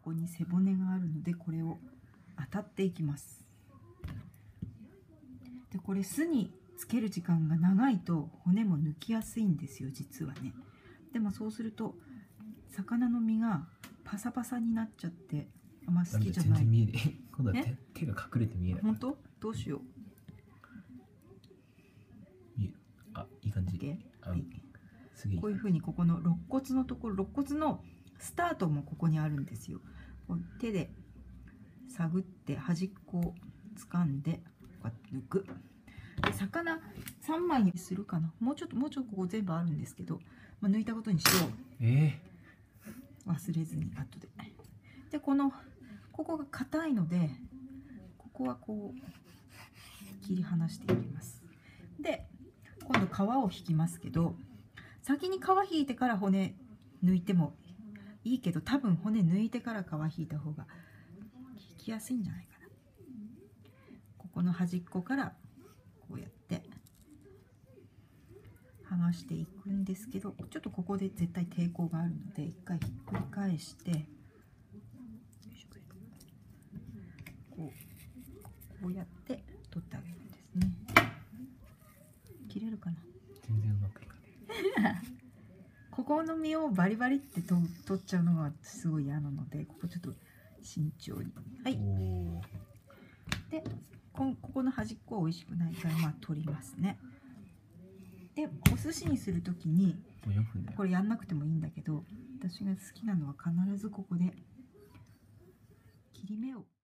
こに背骨があるので、これを当たっていきます。でこれ酢につける時間が長いと骨も抜きやすいんですよ、実はね。でもそうすると魚の身がパサパサになっちゃってあんま好きじゃない。 全然見えない。今度は手が隠れて見えない。 本当？どうしよう。 見える。あ、いい感じ。 はい、 すげえ。 こういうふうにここの肋骨のところ、肋骨のスタートもここにあるんですよ。こう手で探って端っこを掴んでこうやって抜く。で魚3枚にするかな。もうちょっとここ全部あるんですけど、抜いたことにしよう。忘れずに後で。でここが硬いので、ここはこう切り離していきます。で今度皮を引きますけど、先に皮引いてから骨抜いてもいいけど、多分骨抜いてから皮引いた方が引きやすいんじゃないかな。ここの端っこからこうやって剥がしていくんですけど、ちょっとここで絶対抵抗があるので、一回ひっくり返してこうやって取ってあげるんですね。切れるかな。 全然うまくいかない。 ここの身をバリバリって取っちゃうのがすごい嫌なので、ここちょっと慎重に。はい。でここの端っこは美味しくないから取りますね。でお寿司にする時にこれやんなくてもいいんだけど、私が好きなのは必ずここで切り目を